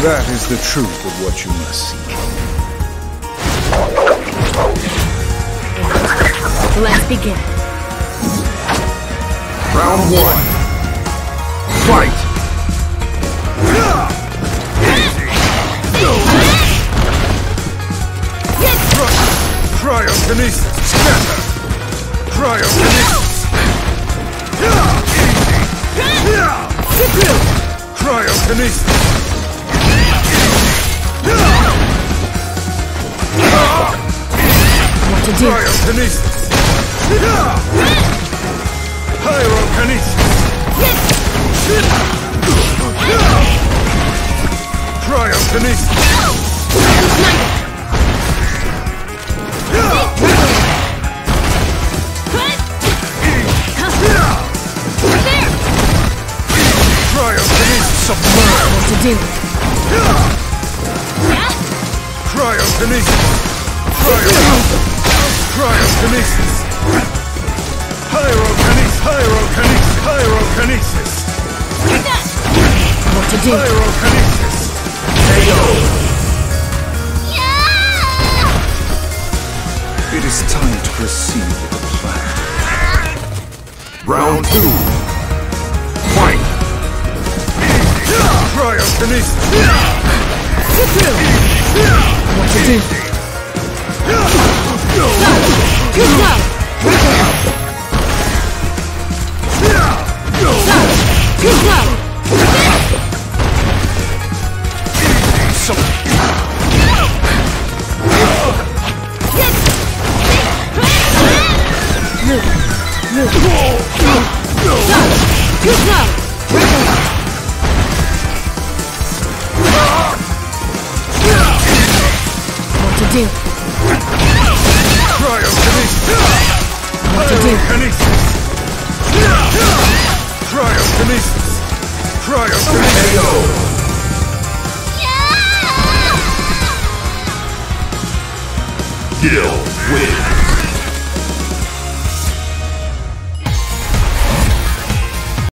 That is the truth of what you must seek. Let's begin. Round 1. Fight! Cryokinesis! Scatter! Cryokinesis! Cryokinesis! What to do? Cryokinesis! Pyrokinesis! Cryokinesis! Cryokinesis! Submerge! What to do? Cryokinesis! Cryokinesis! Pyrokinesis! What to do? Pyrokinesis! It is time to proceed with the plan. Round 2. Fight! Cryokinesis! What to do? Good go! Good go! Move! Good go! What to do? Cryokinesis! What to do? Cryokinesis! Cryokinesis! Cryokinesis! Gill!